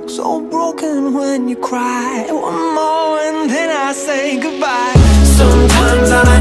So broken when you cry. One more and then I say goodbye. Sometimes I